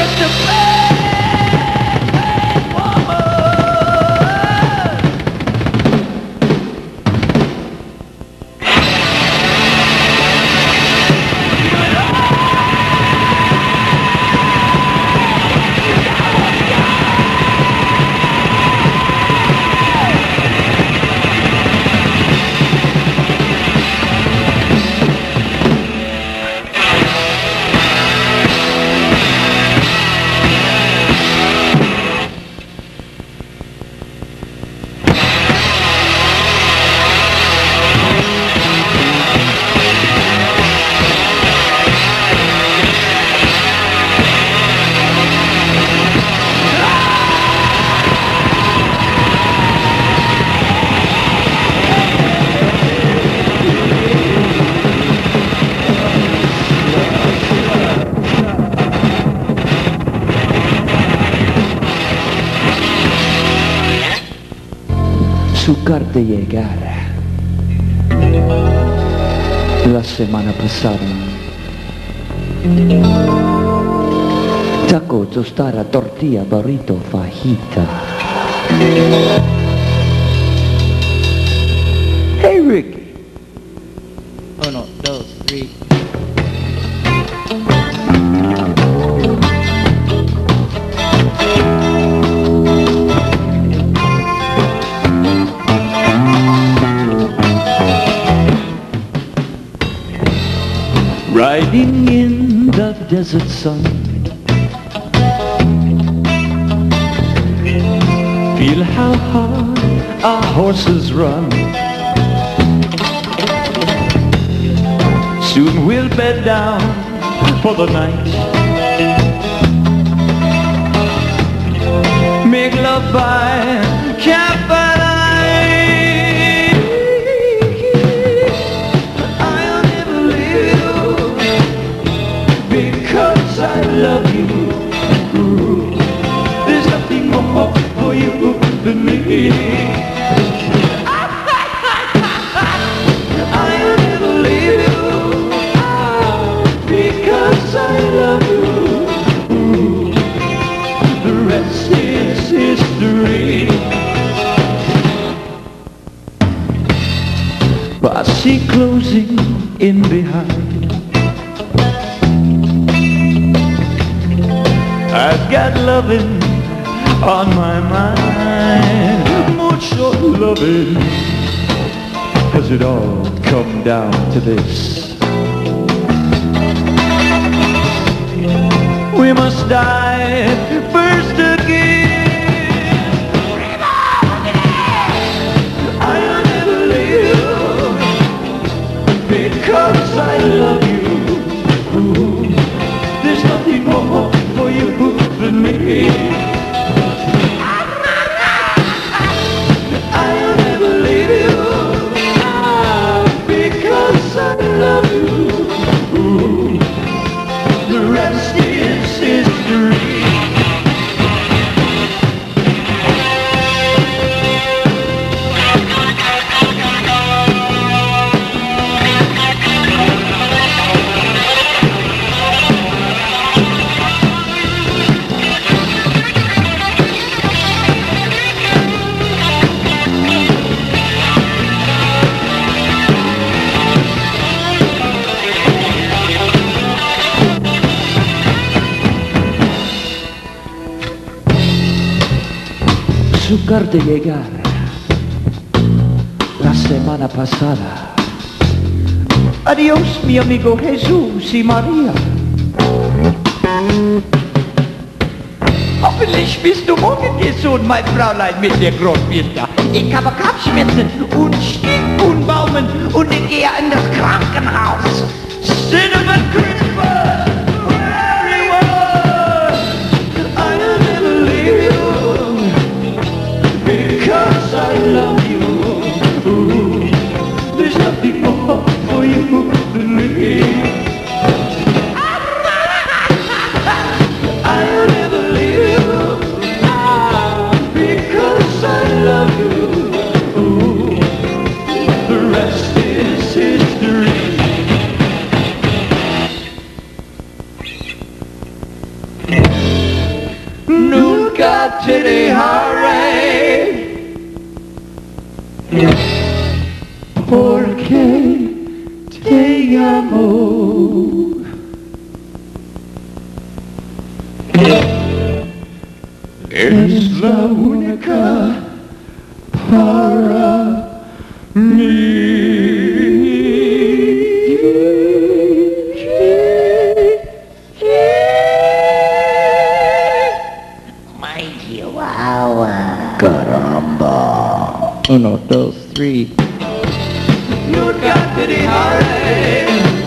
just a bad woman. Su carta llegar la semana pasada. Taco, tostada, tortilla, burrito, fajita. Hey Ricky. 1, 2, 3. Riding in the desert sun, feel how hard our horses run. Soon we'll bed down for the night, make love by campfire. I love you. Ooh, there's nothing more for you than me. I'll never leave you because I love you. Ooh, the rest is history. But I see closing in behind. I've got loving on my mind, mucho loving. Does it all come down to this? We must die first again. I'll never leave you because I love you. Ooh, there's nothing more for you than me. I'll never leave you because I love you. Ooh, the rest is history. Su carta llegar la semana pasada. Adiós, mi amigo Jesús y María. Hoffentlich bist du morgen gesund, mein Fräulein mit der Großmutter. Ich habe Kopfschmerzen und Stinkunbaumen und ich gehe in das Krankenhaus. Cinnamon Christmas for everyone. I'll never leave you because I love you. Ooh, there's nothing more for you than me. I'll never leave you because I love you. Ooh, the rest is history. dirty hooray. Porque te amo. Es la única para mí. My chihuahua. Caramba. 1, 2, 3. You got to the hooray.